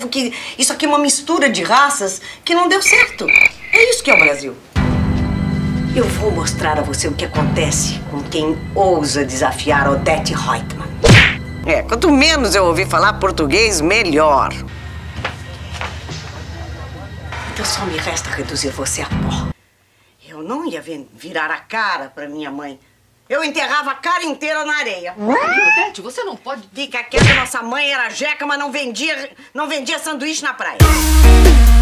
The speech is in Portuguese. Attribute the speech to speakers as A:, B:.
A: porque isso aqui é uma mistura de raças que não deu certo. É isso que é o Brasil. Eu vou mostrar a você o que acontece com quem ousa desafiar Odete Roitman. Quanto menos eu ouvir falar português, melhor. Então só me resta reduzir você a pó. Eu não ia virar a cara pra minha mãe. Eu enterrava a cara inteira na areia.
B: Odete, você não pode...
A: Fica quieta, nossa mãe era jeca, mas não vendia sanduíche na praia.